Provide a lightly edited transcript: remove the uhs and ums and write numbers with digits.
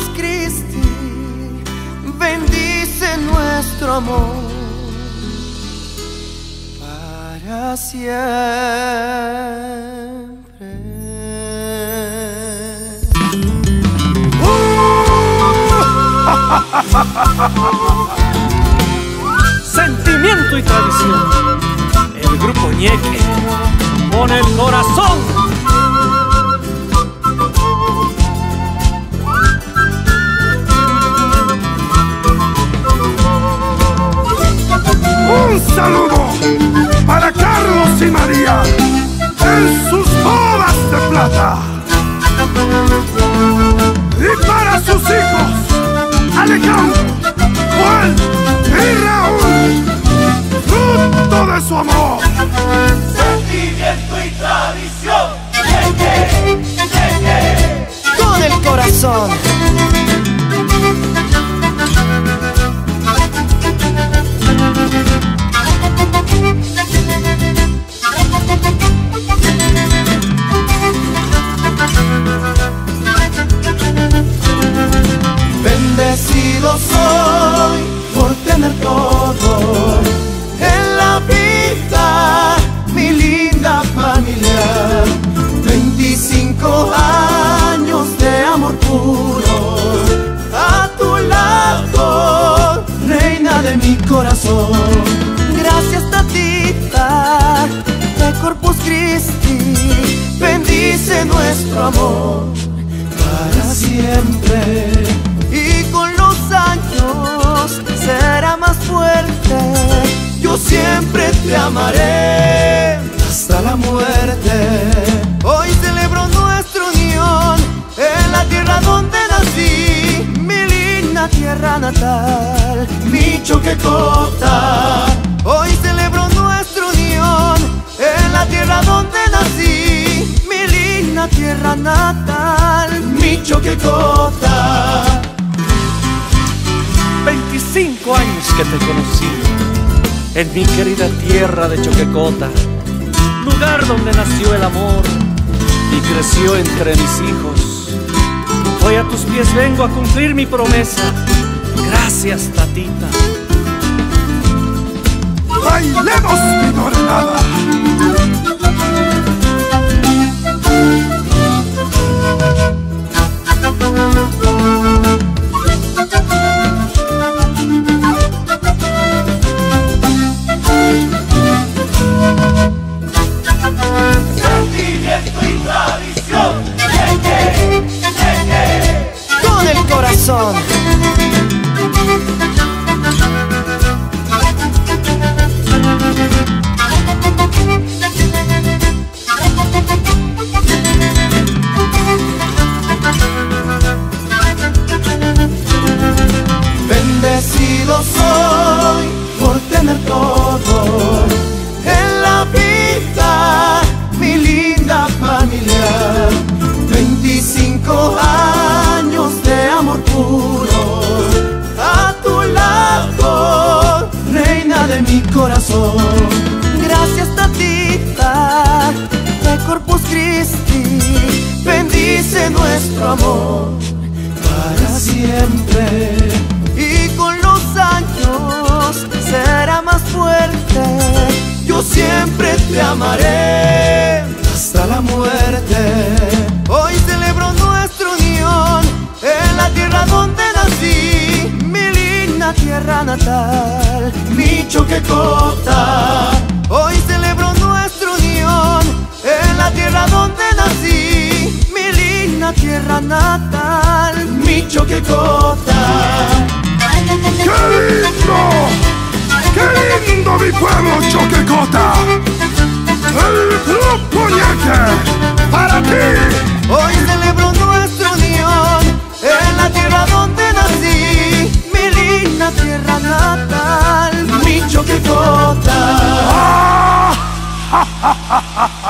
Corpus Christi bendice nuestro amor para siempre. Sentimiento y tradición. El grupo Ñeque con el corazón. Un saludo para Carlos y María en sus bodas de plata, y para sus hijos Alejandro, Juan y Raúl, fruto de su amor. Sentimiento y tradición. Ñeque, Ñeque. Con el corazón. Bendecido soy por tener todo en la vida, mi linda familia. 25 años de amor puro a tu lado, reina de mi corazón. Gracias, tatita de Corpus Christi, bendice nuestro amor para siempre. Y con los años será más fuerte. Yo siempre te amaré hasta la muerte. Hoy celebro nuestra unión en la tierra donde nací, mi linda tierra natal, mi Choquecota. Hoy celebro nuestra unión en la tierra donde nací, mi linda tierra natal, mi Choquecota. 25 años que te conocí en mi querida tierra de Choquecota, lugar donde nació el amor y creció entre mis hijos. Hoy a tus pies vengo a cumplir mi promesa. Gracias, tatita. Bailemos, mi dorada. Sentimiento y tradición. Ñeque, Ñeque. Con el corazón. Bendecido soy por tener todo en la vida, mi linda familia. 25 años de amor puro a tu lado, reina de mi corazón. Gracias, tatita de Corpus Christi, bendice nuestro amor para siempre. Y con los años será más fuerte. Yo siempre te amaré hasta la muerte. Hoy celebro nuestra unión en la tierra donde nací, mi linda tierra natal, mi Choquecota. Hoy celebro nuestra unión en la tierra donde nací, mi linda tierra natal, mi Choquecota. ¡Qué lindo mi pueblo Choquecota! El grupo Ñeque para ti. Hoy celebro nuestra unión en la tierra donde nací, mi linda tierra natal, mi Choquecota. ¡Ah!